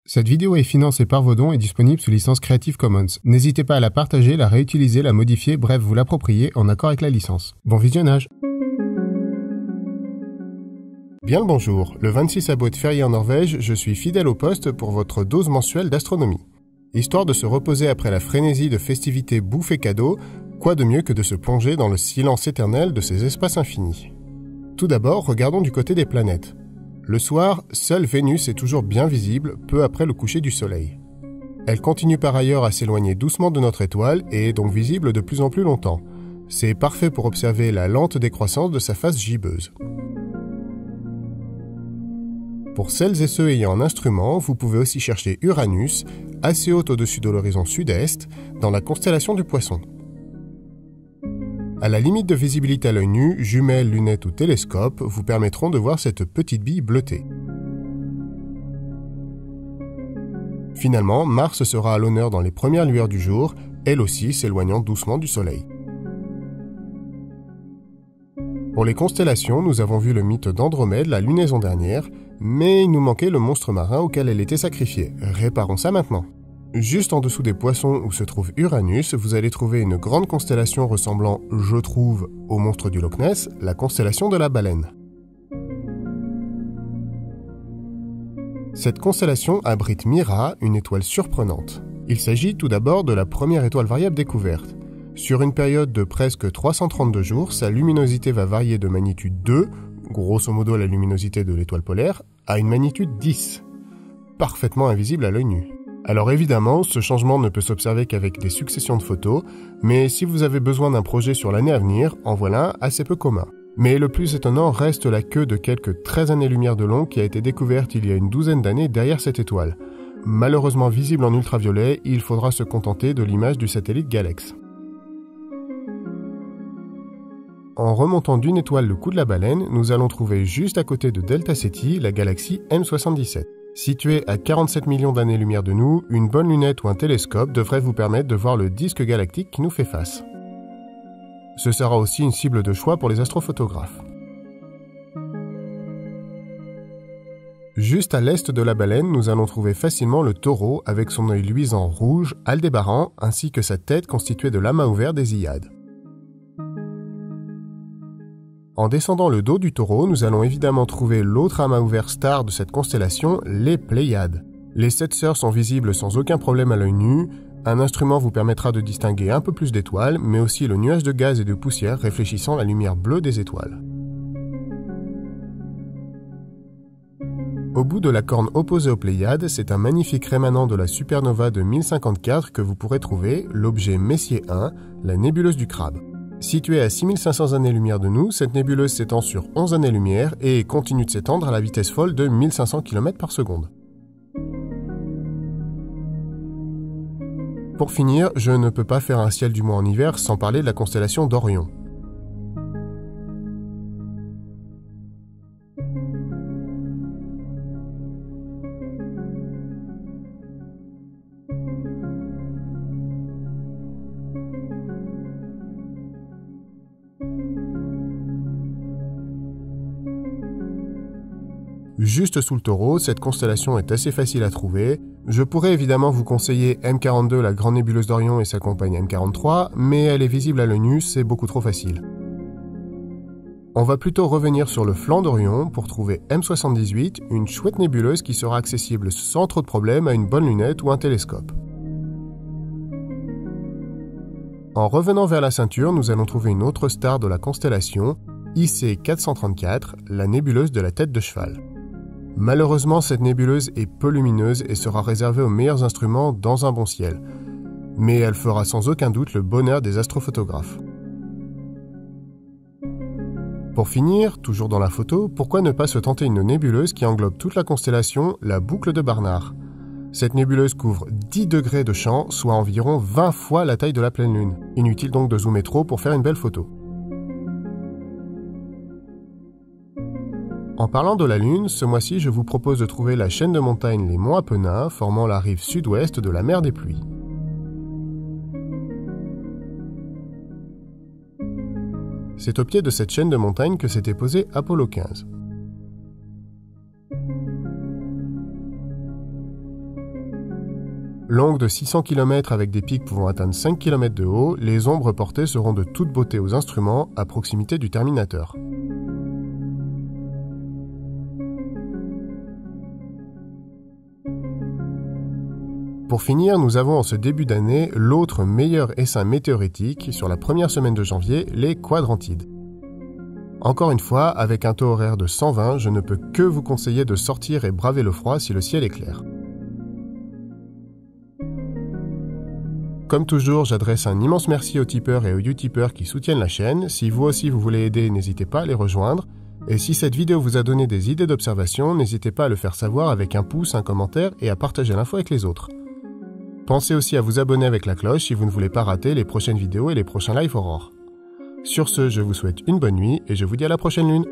Cette vidéo est financée par vos dons et disponible sous licence Creative Commons. N'hésitez pas à la partager, la réutiliser, la modifier, bref, vous l'approprier en accord avec la licence. Bon visionnage. Bien le bonjour, le 26 août férié en Norvège, je suis fidèle au poste pour votre dose mensuelle d'astronomie. Histoire de se reposer après la frénésie de festivités bouffe et cadeaux, quoi de mieux que de se plonger dans le silence éternel de ces espaces infinis. Tout d'abord, regardons du côté des planètes. Le soir, seule Vénus est toujours bien visible, peu après le coucher du Soleil. Elle continue par ailleurs à s'éloigner doucement de notre étoile et est donc visible de plus en plus longtemps. C'est parfait pour observer la lente décroissance de sa face gibbeuse. Pour celles et ceux ayant un instrument, vous pouvez aussi chercher Uranus, assez haute au-dessus de l'horizon sud-est, dans la constellation du Poisson. À la limite de visibilité à l'œil nu, jumelles, lunettes ou télescopes vous permettront de voir cette petite bille bleutée. Finalement, Mars sera à l'honneur dans les premières lueurs du jour, elle aussi s'éloignant doucement du Soleil. Pour les constellations, nous avons vu le mythe d'Andromède la lunaison dernière, mais il nous manquait le monstre marin auquel elle était sacrifiée. Réparons ça maintenant. Juste en dessous des Poissons où se trouve Uranus, vous allez trouver une grande constellation ressemblant, je trouve, au monstre du Loch Ness, la constellation de la Baleine. Cette constellation abrite Mira, une étoile surprenante. Il s'agit tout d'abord de la première étoile variable découverte. Sur une période de presque 332 jours, sa luminosité va varier de magnitude 2, grosso modo la luminosité de l'étoile polaire, à une magnitude 10, parfaitement invisible à l'œil nu. Alors évidemment, ce changement ne peut s'observer qu'avec des successions de photos, mais si vous avez besoin d'un projet sur l'année à venir, en voilà un assez peu commun. Mais le plus étonnant reste la queue de quelques 13 années-lumière de long qui a été découverte il y a une douzaine d'années derrière cette étoile. Malheureusement visible en ultraviolet, il faudra se contenter de l'image du satellite Galex. En remontant d'une étoile le cou de la Baleine, nous allons trouver juste à côté de Delta Ceti la galaxie M77. Située à 47 millions d'années-lumière de nous, une bonne lunette ou un télescope devrait vous permettre de voir le disque galactique qui nous fait face. Ce sera aussi une cible de choix pour les astrophotographes. Juste à l'est de la Baleine, nous allons trouver facilement le Taureau avec son œil luisant rouge, Aldébaran, ainsi que sa tête constituée de l'amas ouvert des Hyades. En descendant le dos du Taureau, nous allons évidemment trouver l'autre amas ouvert star de cette constellation, les Pléiades. Les 7 sœurs sont visibles sans aucun problème à l'œil nu. Un instrument vous permettra de distinguer un peu plus d'étoiles, mais aussi le nuage de gaz et de poussière réfléchissant la lumière bleue des étoiles. Au bout de la corne opposée aux Pléiades, c'est un magnifique rémanent de la supernova de 1054 que vous pourrez trouver, l'objet Messier 1, la nébuleuse du Crabe. Située à 6500 années-lumière de nous, cette nébuleuse s'étend sur 11 années-lumière et continue de s'étendre à la vitesse folle de 1500 km par seconde. Pour finir, je ne peux pas faire un ciel du mois en hiver sans parler de la constellation d'Orion. Juste sous le Taureau, cette constellation est assez facile à trouver. Je pourrais évidemment vous conseiller M42, la grande nébuleuse d'Orion et sa compagne M43, mais elle est visible à l'œil nu, c'est beaucoup trop facile. On va plutôt revenir sur le flanc d'Orion pour trouver M78, une chouette nébuleuse qui sera accessible sans trop de problèmes à une bonne lunette ou un télescope. En revenant vers la ceinture, nous allons trouver une autre star de la constellation, IC 434, la nébuleuse de la tête de cheval. Malheureusement, cette nébuleuse est peu lumineuse et sera réservée aux meilleurs instruments dans un bon ciel. Mais elle fera sans aucun doute le bonheur des astrophotographes. Pour finir, toujours dans la photo, pourquoi ne pas se tenter une nébuleuse qui englobe toute la constellation, la boucle de Barnard. Cette nébuleuse couvre 10 degrés de champ, soit environ 20 fois la taille de la pleine lune. Inutile donc de zoomer trop pour faire une belle photo. En parlant de la Lune, ce mois-ci, je vous propose de trouver la chaîne de montagnes les Monts Apennins, formant la rive sud-ouest de la mer des Pluies. C'est au pied de cette chaîne de montagnes que s'était posé Apollo 15. Longues de 600 km avec des pics pouvant atteindre 5 km de haut, les ombres portées seront de toute beauté aux instruments à proximité du terminateur. Pour finir, nous avons en ce début d'année l'autre meilleur essaim météoritique sur la première semaine de janvier, les Quadrantides. Encore une fois, avec un taux horaire de 120, je ne peux que vous conseiller de sortir et braver le froid si le ciel est clair. Comme toujours, j'adresse un immense merci aux tipeurs et aux utipeurs qui soutiennent la chaîne. Si vous aussi vous voulez aider, n'hésitez pas à les rejoindre. Et si cette vidéo vous a donné des idées d'observation, n'hésitez pas à le faire savoir avec un pouce, un commentaire et à partager l'info avec les autres. Pensez aussi à vous abonner avec la cloche si vous ne voulez pas rater les prochaines vidéos et les prochains live aurores. Sur ce, je vous souhaite une bonne nuit et je vous dis à la prochaine lune.